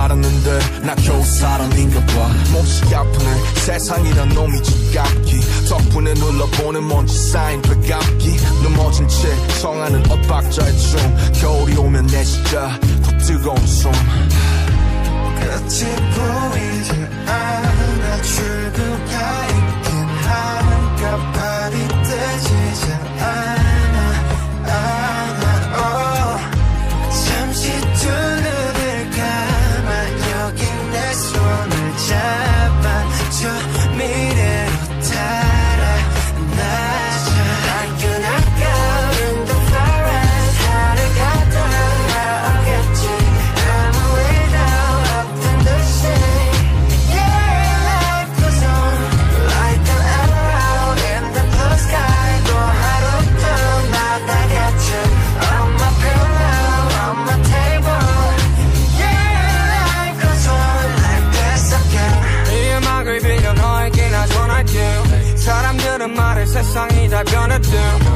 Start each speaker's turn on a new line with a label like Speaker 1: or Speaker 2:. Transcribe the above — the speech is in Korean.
Speaker 1: 알았는데 나 겨우 사람인가 봐. 몹시 아프네 세상이란 놈이 지갑기. 덕분에 눌러보는 먼지 쌓인 배갑기. 넘어진 채 청하는 엇박자의 춤. 겨울이 오면 내 진짜 더 뜨거운 숨.
Speaker 2: 끝이 보이지 않아. 출구가 있긴 한가발이 뜨지 않아. 잠시 두 눈을 감아 여기 내 손을 잡아줘. 미래로 달아나자. I cannot go in the forest. 하늘 갔다 나오겠지. 아무 일도 없던 듯이. Yeah, life goes on like an arrow in the blue sky. 또 하루도 나다겠지. On my pillow, on my table. Yeah, life goes on like this again. 이 음악을 빌려 너에게 나 전할게. 사람들은 말해 세상이 다 변했대.